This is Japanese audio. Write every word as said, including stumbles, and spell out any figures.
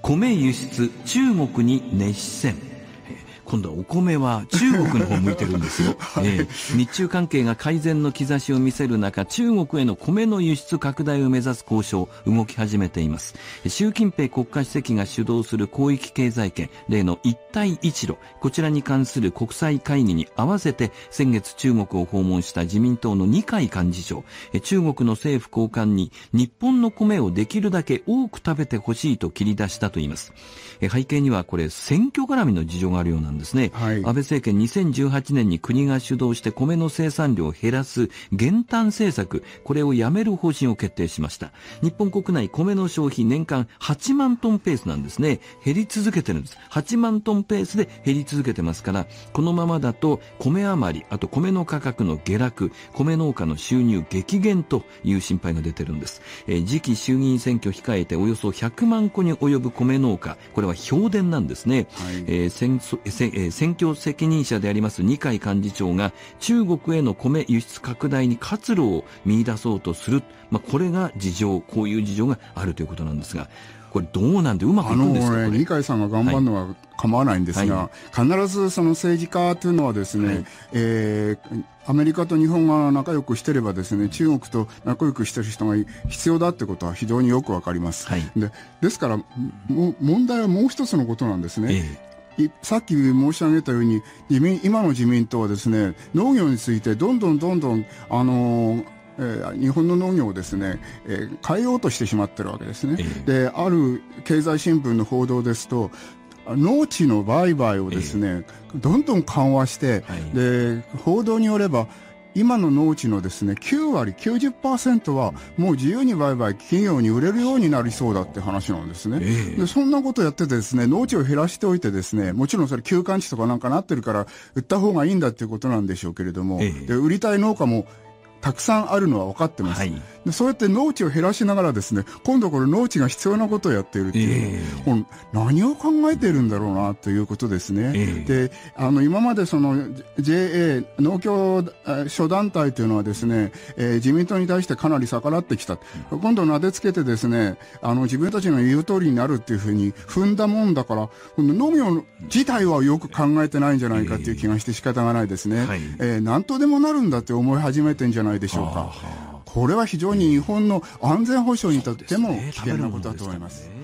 米輸出中国に熱視線。今度はお米は中国の方向いてるんですよ、はい、えー、日中関係が改善の兆しを見せる中、中国への米の輸出拡大を目指す交渉動き始めています。習近平国家主席が主導する広域経済圏、例の一帯一路、こちらに関する国際会議に合わせて先月中国を訪問した自民党の二階幹事長、中国の政府高官に日本の米をできるだけ多く食べてほしいと切り出したといいます。背景にはこれ選挙絡みの事情があるようなんですですね、はい、安倍政権にせんじゅうはちねんに国が主導して米の生産量を減らす減反政策、これをやめる方針を決定しました。日本国内米の消費年間はちまんトンペースなんですね。減り続けてるんです。はちまんトンペースで減り続けてますから、このままだと米余り、あと米の価格の下落、米農家の収入激減という心配が出てるんです。えー、次期衆議院選挙を控えておよそひゃくまんこに及ぶ米農家、これは票田なんですね、はい、えー、戦戦えー、選挙責任者であります二階幹事長が中国への米輸出拡大に活路を見出そうとする、まあ、これが事情、こういう事情があるということなんですが、これどうなんでうまくいくんですか。あの、ね、 二階さんが頑張るのは構わないんですが、はい、必ずその政治家というのはですね、はい、えー、アメリカと日本が仲良くしてればですね、中国と仲良くしてる人が必要だってことは非常によくわかります、はい、で, ですからも問題はもう一つのことなんですね、えーさっき申し上げたように自民今の自民党はですね、農業についてどんどんどんどんあのーえー、日本の農業をですね、えー、変えようとしてしまってるわけですね、えー、である経済新聞の報道ですと、農地の売買をですね、えー、どんどん緩和して、はい、で報道によれば今の農地のですねきゅうわり きゅうじゅっパーセント はもう自由に売買企業に売れるようになりそうだって話なんですね、えー、でそんなことやっててですね、農地を減らしておいてですね、もちろんそれ休閑地とかなんかなってるから売った方がいいんだっていうことなんでしょうけれども、えー、で売りたい農家もたくさんあるのは分かってます、はい、でそうやって農地を減らしながらですね、今度これ農地が必要なことをやっているっていう、えー、この何を考えているんだろうなということですね、えー、であの今までその ジェーエー 農協諸団体というのはですね、えー、自民党に対してかなり逆らってきた、うん、今度なでつけてですね、あの自分たちの言う通りになるっていうふうに踏んだもんだから、農業自体はよく考えてないんじゃないかっていう気がして仕方がないですね、えーはい、えー、何とでもなるんだって思い始めてんじゃないでしょうか。これは非常に日本の安全保障にとっても危険なことだと思います。